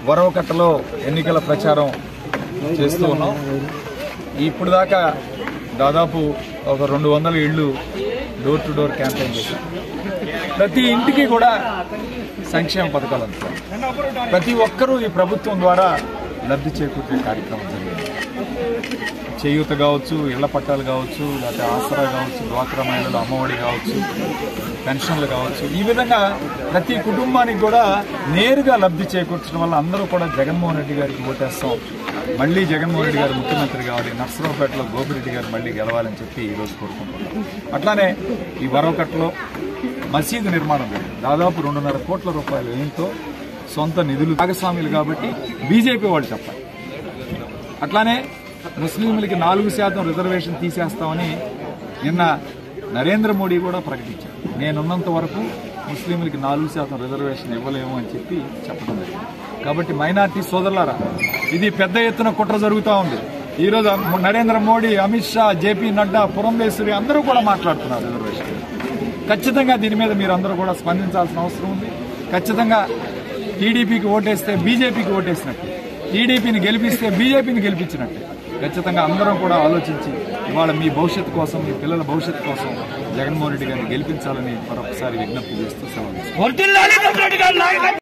వరవకట్టలో ఎన్నికల ప్రచారం చేస్తూ ఉన్నాం. ఇప్పుడు దాకా దాదాపు ఒక 200 ఇళ్లు డోర్ టు డోర్ క్యాంపెయిన్ చేశాం. ప్రతి ఇంటికి కూడా సంక్షేమ పథకాలు అందుతాయి. ప్రతి ఒక్కరూ ఈ ప్రభుత్వం ద్వారా లబ్ధి చేకూర్చే కార్యక్రమం జరిగింది. చేయూత కావచ్చు, ఇళ్ల పట్టాలు కావచ్చు, లేకపోతే ఆసరా కావచ్చు, డ్వాక్రా మహిళలు అమ్మఒడి కావచ్చు, పెన్షన్లు కావచ్చు, ఈ విధంగా ప్రతి కుటుంబానికి కూడా నేరుగా లబ్ధి చేకూర్చడం వల్ల అందరూ కూడా జగన్మోహన్ రెడ్డి గారికి ఓటేస్తాం, మళ్లీ జగన్మోహన్ రెడ్డి గారు ముఖ్యమంత్రి కావాలి, నర్సరావుపేటలో గోపిరెడ్డి గారు మళ్లీ గెలవాలని చెప్పి ఈరోజు కోరుకుంటున్నాం. అట్లానే ఈ వరవకట్టలో మసీదు నిర్మాణం దాదాపు 2.5 కోట్ల రూపాయలు వ్యయంతో సొంత నిధులు భాగస్వాములు కాబట్టి బీజేపీ వాళ్ళు చెప్పాలి. అట్లానే ముస్లింలకి 4% రిజర్వేషన్ తీసేస్తామని నిన్న నరేంద్ర మోడీ కూడా ప్రకటించారు. నేనున్నంత వరకు ముస్లింలకి 4% రిజర్వేషన్ ఇవ్వలేము అని చెప్పి చెప్పడం జరిగింది. కాబట్టి మైనార్టీ సోదరులారా, ఇది పెద్ద ఎత్తున కుట్ర జరుగుతూ ఉంది. ఈరోజు నరేంద్ర మోడీ, అమిత్ షా, జేపీ నడ్డా, పురంధేశ్వరి అందరూ కూడా మాట్లాడుతున్నారు రిజర్వేషన్. ఖచ్చితంగా దీని మీద మీరు అందరూ కూడా స్పందించాల్సిన అవసరం ఉంది. ఖచ్చితంగా టీడీపీకి ఓటేస్తే బీజేపీకి ఓటేసినట్టు, టీడీపీని గెలిపిస్తే బీజేపీని గెలిపించినట్టు ఖచ్చితంగా అందరం కూడా ఆలోచించి ఇవాళ మీ భవిష్యత్తు కోసం, మీ పిల్లల భవిష్యత్తు కోసం జగన్మోహన్ రెడ్డి గారిని గెలిపించాలని మరొకసారి విజ్ఞప్తి చేస్తూ సెలవు.